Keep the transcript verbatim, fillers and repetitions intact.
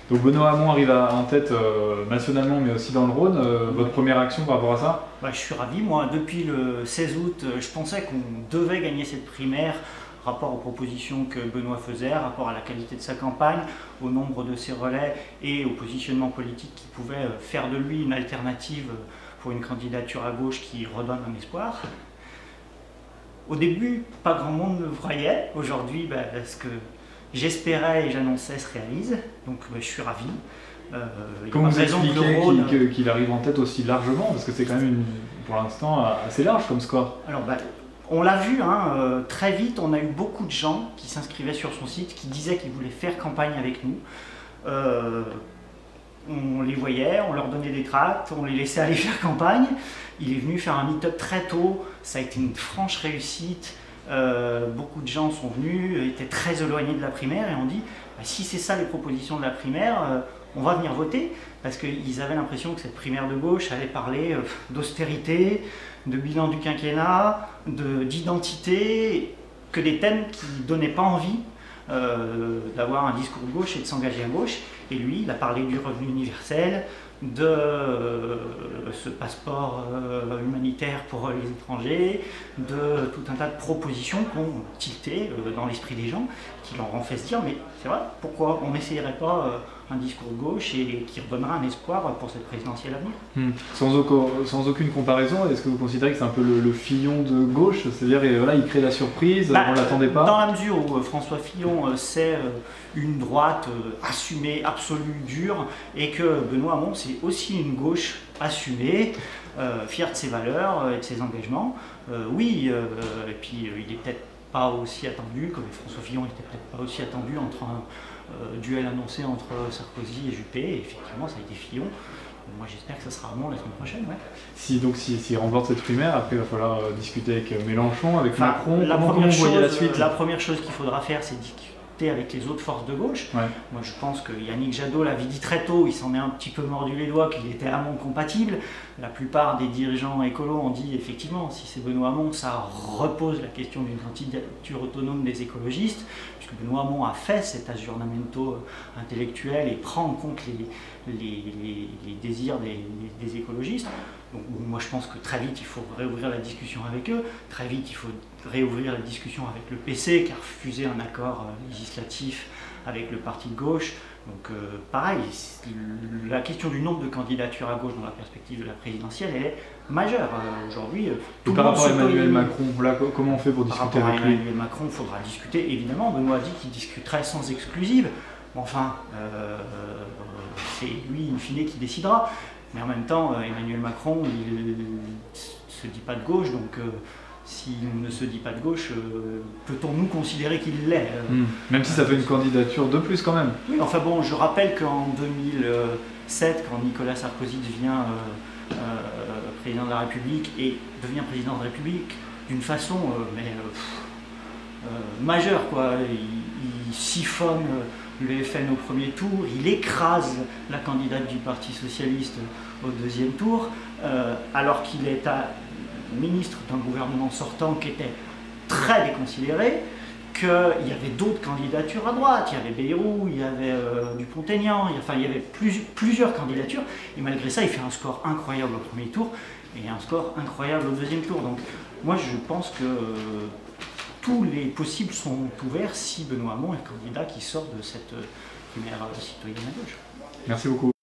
Donc Benoît Hamon arrive à, en tête euh, nationalement, mais aussi dans le Rhône. Euh, votre première action par rapport à ça? Bah, je suis ravi. Moi, depuis le seize août, je pensais qu'on devait gagner cette primaire, rapport aux propositions que Benoît faisait, rapport à la qualité de sa campagne, au nombre de ses relais et au positionnement politique qui pouvait faire de lui une alternative pour une candidature à gauche qui redonne un espoir. Au début, pas grand monde me voyait. Aujourd'hui, bah, ce que j'espérais et j'annonçais se réalise. Donc bah, je suis ravi. Euh, Comment vous expliquez Rhône... qu'il qu'il arrive en tête aussi largement? Parce que c'est quand même, une, pour l'instant, assez large comme score. Alors, bah, on l'a vu, hein, euh, très vite, on a eu beaucoup de gens qui s'inscrivaient sur son site, qui disaient qu'ils voulaient faire campagne avec nous. Euh, on les voyait, on leur donnait des tracts, on les laissait aller faire campagne. Il est venu faire un meet-up très tôt, ça a été une franche réussite. Euh, beaucoup de gens sont venus, étaient très éloignés de la primaire et on dit bah, si c'est ça les propositions de la primaire, euh, on va venir voter, parce qu'ils avaient l'impression que cette primaire de gauche allait parler euh, d'austérité, de bilan du quinquennat, d'identité, que des thèmes qui ne donnaient pas envie euh, d'avoir un discours de gauche et de s'engager à gauche. Et lui, il a parlé du revenu universel, de euh, ce passeport euh, humanitaire pour les étrangers, de tout un tas de propositions qui ont tilté euh, dans l'esprit des gens, qui leur ont fait se dire mais c'est vrai, pourquoi on n'essayerait pas euh, un discours de gauche et qui redonnera un espoir pour cette présidentielle à venir. Hum. Sans, aucun, sans aucune comparaison, est-ce que vous considérez que c'est un peu le, le Fillon de gauche? C'est-à-dire voilà, il crée la surprise, bah, on ne l'attendait pas? Dans la mesure où euh, François Fillon euh, c'est euh, une droite euh, assumée, absolue, dure, et que Benoît Hamon c'est aussi une gauche assumée, euh, fière de ses valeurs euh, et de ses engagements. Euh, oui, euh, et puis euh, il est peut-être pas aussi attendu, comme François Fillon n'était peut-être pas aussi attendu entre un euh, duel annoncé entre Sarkozy et Juppé, et effectivement ça a été Fillon. Moi j'espère que ça sera Hamon la semaine prochaine. Ouais. Si donc s'il si, si remporte cette primaire, après il va falloir euh, discuter avec Mélenchon, avec enfin, Macron, la comment, première comment vous chose, voyez la suite? La première chose qu'il faudra faire c'est discuter avec les autres forces de gauche. Ouais. Moi je pense que Yannick Jadot l'avait dit très tôt, il s'en est un petit peu mordu les doigts qu'il était Hamon compatible. La plupart des dirigeants écolos ont dit effectivement si c'est Benoît Hamon ça repose la question d'une candidature autonome des écologistes, puisque Benoît Hamon a fait cet aggiornamento intellectuel et prend en compte les, les, les, les désirs des, des écologistes. Donc moi je pense que très vite il faut réouvrir la discussion avec eux, très vite il faut réouvrir la discussion avec le P C qui a refusé un accord législatif avec le parti de gauche. Donc euh, pareil, la question du nombre de candidatures à gauche dans la perspective de la présidentielle, elle est majeure. Euh, Aujourd'hui, tout par le monde rapport à Emmanuel peut... Macron, là, comment on fait pour par discuter rapport avec à lui? Emmanuel Macron, il faudra discuter, évidemment. Benoît a dit qu'il discuterait sans exclusive. Enfin, euh, c'est lui, in fine, qui décidera. Mais en même temps, Emmanuel Macron, il ne se dit pas de gauche, donc euh, s'il ne se dit pas de gauche, euh, peut-on nous considérer qu'il l'est euh, mmh. Même si ça fait une candidature de plus quand même. Oui, enfin bon, je rappelle qu'en deux mille sept, quand Nicolas Sarkozy devient euh, euh, président de la République, et devient président de la République d'une façon euh, mais, euh, euh, majeure, quoi. Il, il siphonne le F N au premier tour, il écrase la candidate du Parti Socialiste au deuxième tour, euh, alors qu'il est à, ministre d'un gouvernement sortant qui était très déconsidéré, qu'il y avait d'autres candidatures à droite, il y avait Bayrou, il y avait euh, Dupont-Aignan, il y, enfin, il y avait plus, plusieurs candidatures, et malgré ça il fait un score incroyable au premier tour, et un score incroyable au deuxième tour. Donc moi je pense que euh, tous les possibles sont ouverts si Benoît Hamon est candidat qui sort de cette primaire citoyenne à gauche. Merci beaucoup.